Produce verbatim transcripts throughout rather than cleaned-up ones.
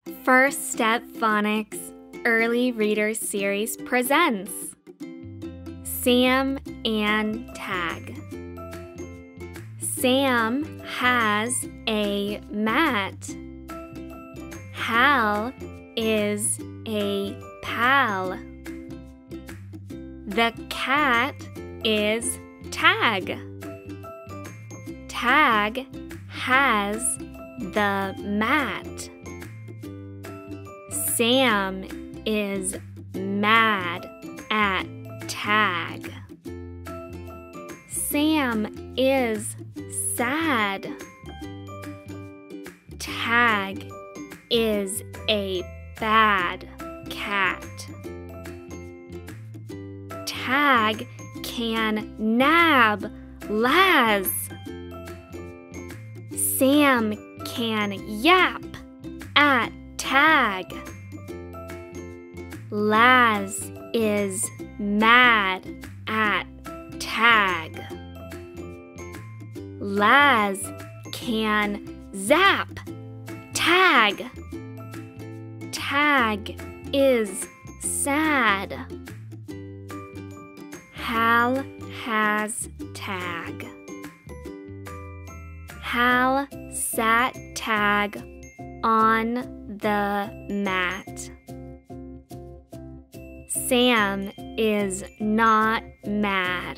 First Step Phonics Early Reader Series presents Sam and Tag. Sam has a mat. Hal is a pal. The cat is Tag. Tag has the mat. Sam is mad at Tag. Sam is sad. Tag is a bad cat. Tag can nab Laz. Sam can yap at Tag. Laz is mad at Tag. Laz can zap Tag. Tag is sad. Hal has Tag. Hal sat Tag on the mat. Sam is not mad.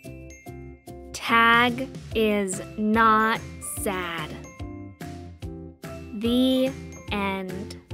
Tag is not sad. The end.